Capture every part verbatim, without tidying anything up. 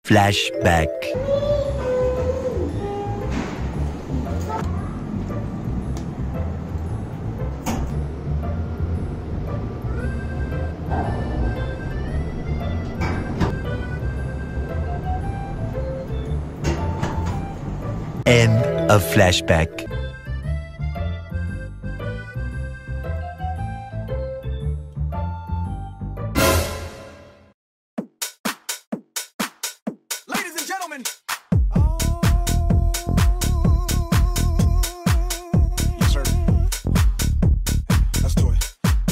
Flashback. End of flashback. Ladies and gentlemen. Yes, sir. Let's do it.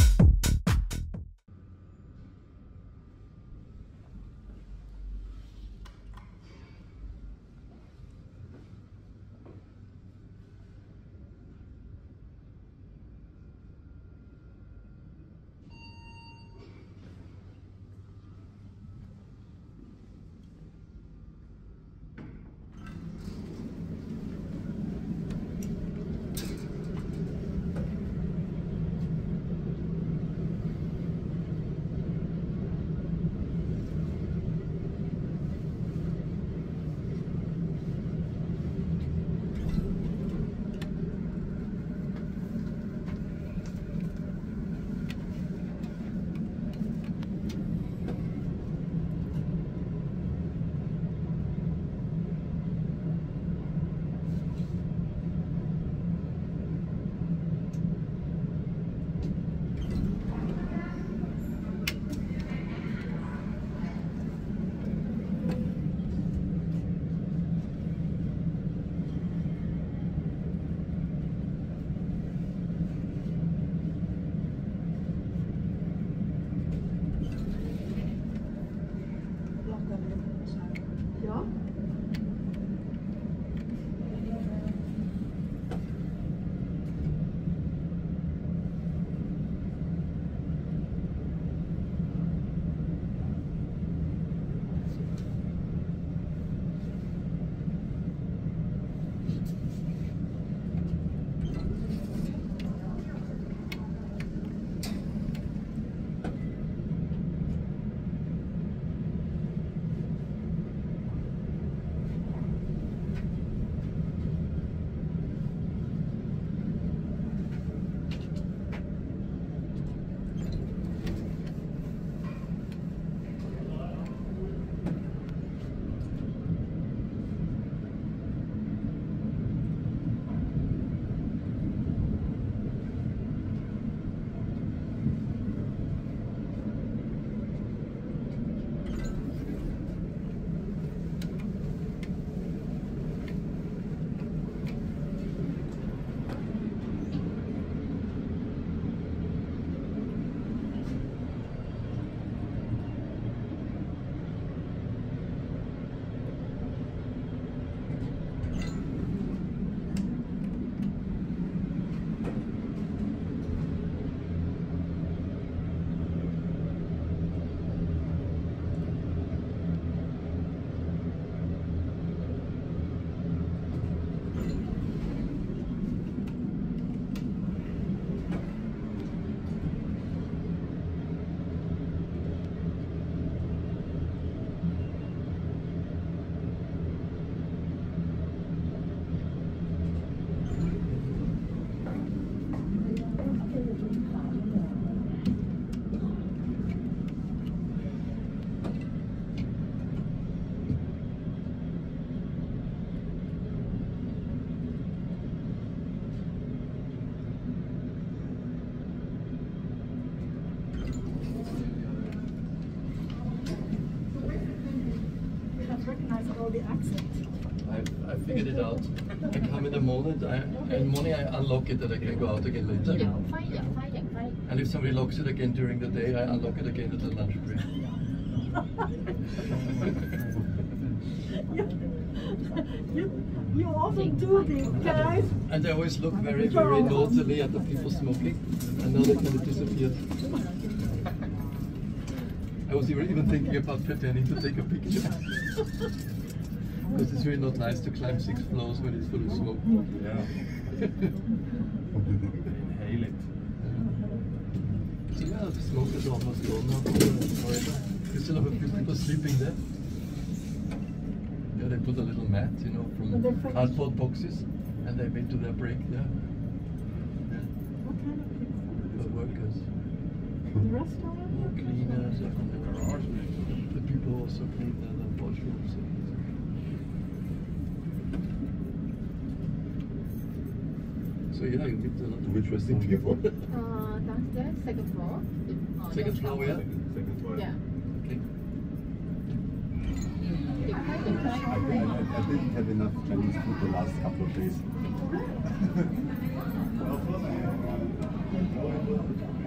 The accent. I, I figured it out. I come in the morning, I, in the morning I unlock it and I can go out again later. And if somebody locks it again during the day, I unlock it again at the lunch break. you, you often do this, guys. And I always look very, very naughty at the people smoking. And now they kind of disappeared. I was even thinking about pretending to take a picture. Because it's really not nice to climb six floors when it's full of smoke. Yeah. Inhale it. So yeah, the smoke is almost gone now. You still have a few people sleeping there. put a little mat, you know, But they're from French. cardboard boxes, and they wait to their break there. Yeah. What kind of people? The workers, The restaurant? more cleaners, and the, the people also clean the, the washrooms. So yeah, you meet a lot of interesting people. Uh, downstairs, second floor. Uh, Second there's floor, someone- yeah. Second floor. Yeah. Okay. You try to try I, I, I didn't have enough Chinese food the last couple of days.